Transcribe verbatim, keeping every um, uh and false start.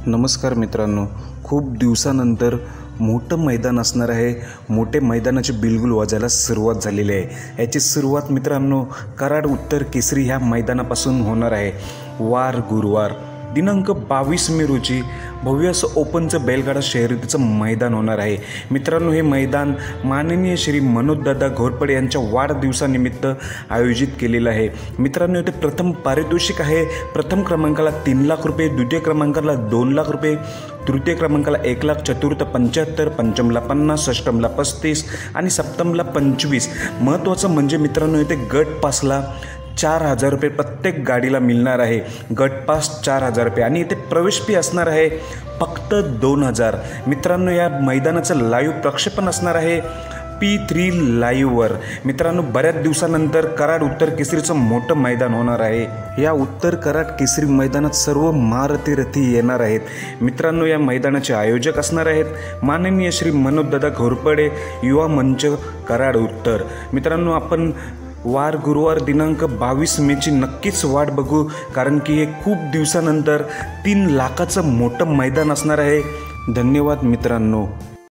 नमस्कार मित्रांनो, खूप दिवसानंतर मोठं मैदान असणार आहे. मोठे मैदानाचे बिलगुल वाजायला सुरुवात झालेली आहे. याची सुरुवात मित्रांनो कराड उत्तर केसरी ह्या मैदानापासून होणार आहे. वार गुरुवार दिनांक बावीस मे रोजी भव्य असं ओपनचं बैलगाडा शर्यतीचं मैदान होणार आहे. मित्रांनो, हे मैदान माननीय श्री मनोजदादा घोरपडे यांच्या वाढदिवसानिमित्त आयोजित केलेलं आहे. मित्रांनो, इथे प्रथम पारितोषिक आहे. प्रथम क्रमांकाला तीन लाख रुपये, द्वितीय क्रमांकाला दोन लाख रुपये, तृतीय क्रमांकाला एक लाख, चतुर्थ पंच्याहत्तर, पंचमला पन्नास, षष्टमला पस्तीस आणि सप्तमला पंचवीस. महत्त्वाचं म्हणजे मित्रांनो, इथे गट पासला चार हजार रुपये प्रत्येक गाडीला मिळणार आहे. गट पास चार हजार रुपये आणि इथे प्रवेश फी असणार आहे फक्त दोन हजार. मित्रांनो, या मैदानाचं लाईव्ह प्रक्षेपण असणार आहे पी थ्री लाईव्हवर. मित्रांनो, बऱ्याच दिवसानंतर कराड उत्तर केसरीचं मोठं मैदान होणार आहे. या उत्तर कराड केसरी मैदानात सर्व महारथी रथी येणार आहेत. मित्रांनो, या मैदानाचे आयोजक असणार आहेत माननीय श्री मनोजदादा घोरपडे युवा मंच कराड उत्तर. मित्रांनो, आपण वार गुरुवार दिनांक बावीस मेची नक्कीच वाट बघू, कारण की हे खूप दिवसानंतर तीन लाखाचं मोठं मैदान असणार आहे. धन्यवाद मित्रांनो.